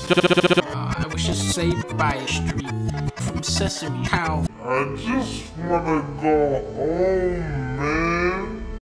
I was just saved by a street from Sesame Cow. I just wanna go home, man.